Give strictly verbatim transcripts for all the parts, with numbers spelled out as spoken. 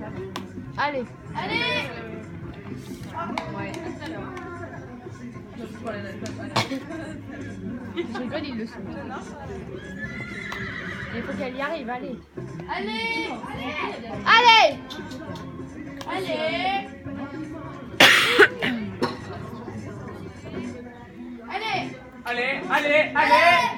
Allez. Allez. Je rigole, ils le sont. Il faut qu'elle y arrive, allez. Allez. Allez. Allez. Allez. Allez, allez, allez.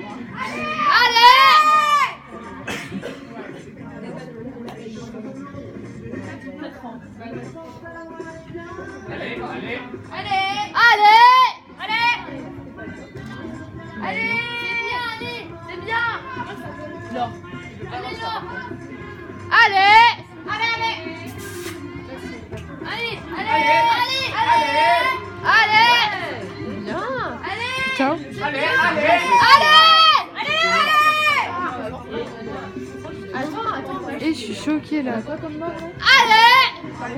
Allez, allez. Allez. Allez. Allez. Allez. C'est bien, allez. C'est bien. Laure. Allez, Laure. Allez. Allez, allez. Allez, allez, Allez. allez. Allez. Bien. Allez. Ciao. Allez, allez. Attends, attends. Et je suis choquée là. Quoi comme mort là? Allez.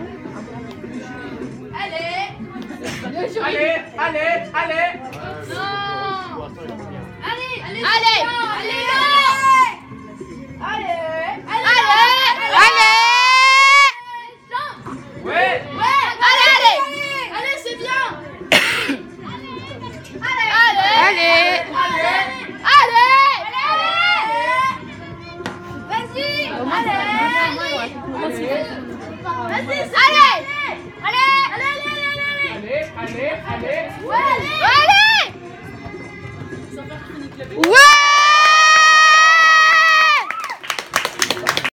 Allez. Allez, allez, allez. Non. Allez, allez. Allez. Allez. Allez. Allez. Allez. Ouais. Ouais. Allez, allez. Allez, c'est bien. Allez. Allez. Allez. Allez. Vas-y. Allez. Allez. Vas-y. Allez.